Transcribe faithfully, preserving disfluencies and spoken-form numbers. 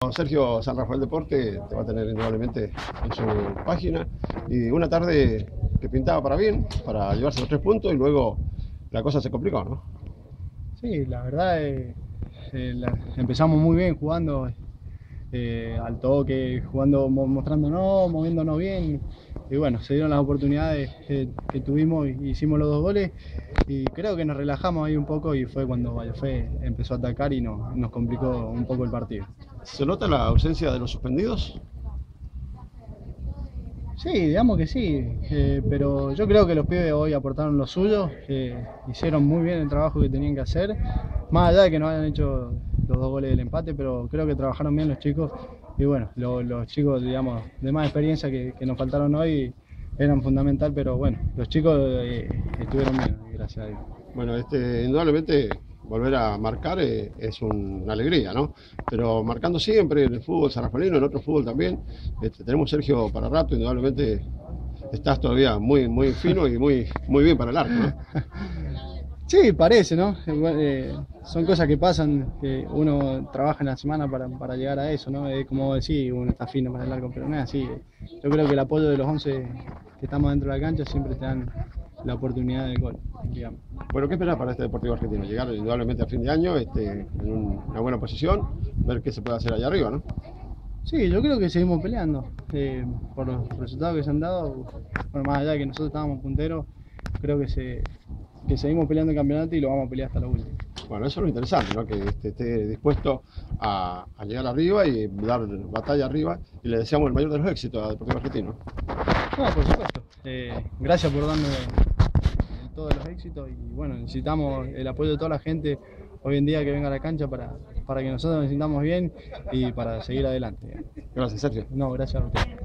Sergio, San Rafael Deporte te va a tener indudablemente en su página, y una tarde que pintaba para bien, para llevarse los tres puntos, y luego la cosa se complicó, ¿no? Sí, la verdad eh, eh, la- empezamos muy bien jugando eh, al toque, jugando, mo- mostrándonos, moviéndonos bien. Y bueno, se dieron las oportunidades que, que tuvimos y hicimos los dos goles. Y creo que nos relajamos ahí un poco y fue cuando Vallafé empezó a atacar y nos, nos complicó un poco el partido. ¿Se nota la ausencia de los suspendidos? Sí, digamos que sí, eh, pero yo creo que los pibes hoy aportaron lo suyo, eh, hicieron muy bien el trabajo que tenían que hacer, más allá de que no hayan hecho los dos goles del empate, pero creo que trabajaron bien los chicos y bueno, lo- los chicos, digamos, de más experiencia que, que nos faltaron hoy eran fundamental, pero bueno, los chicos eh, estuvieron bien, gracias a Dios. Bueno, este, indudablemente volver a marcar eh, es una alegría, ¿no? Pero marcando siempre en el fútbol sanrafaelino, en otro fútbol también, este, tenemos Sergio para rato, indudablemente estás todavía muy, muy fino y muy, muy bien para el arco, ¿no? Sí, parece, ¿no? Eh, bueno, eh, son cosas que pasan, que uno trabaja en la semana para, para llegar a eso, ¿no? Es como decir, uno está fino para el arco, pero no es así. Yo creo que el apoyo de los once que estamos dentro de la cancha siempre te dan la oportunidad del gol, digamos. Bueno, ¿qué esperás para este Deportivo Argentino? Llegar indudablemente a fin de año este, en un- una buena posición, ver qué se puede hacer allá arriba, ¿no? Sí, yo creo que seguimos peleando eh, por los resultados que se han dado. Bueno, más allá de que nosotros estábamos punteros, creo que, se, que seguimos peleando el campeonato y lo vamos a pelear hasta la última. Bueno, eso es lo interesante, ¿no? Que este, esté dispuesto a, a llegar arriba y dar batalla arriba, y le deseamos el mayor de los éxitos a Deportivo Argentino. No, por supuesto. Eh, gracias por darme todos los éxitos y bueno, necesitamos el apoyo de toda la gente hoy en día que venga a la cancha para, para que nosotros nos sintamos bien y para seguir adelante. Gracias, Sergio. No, gracias a usted.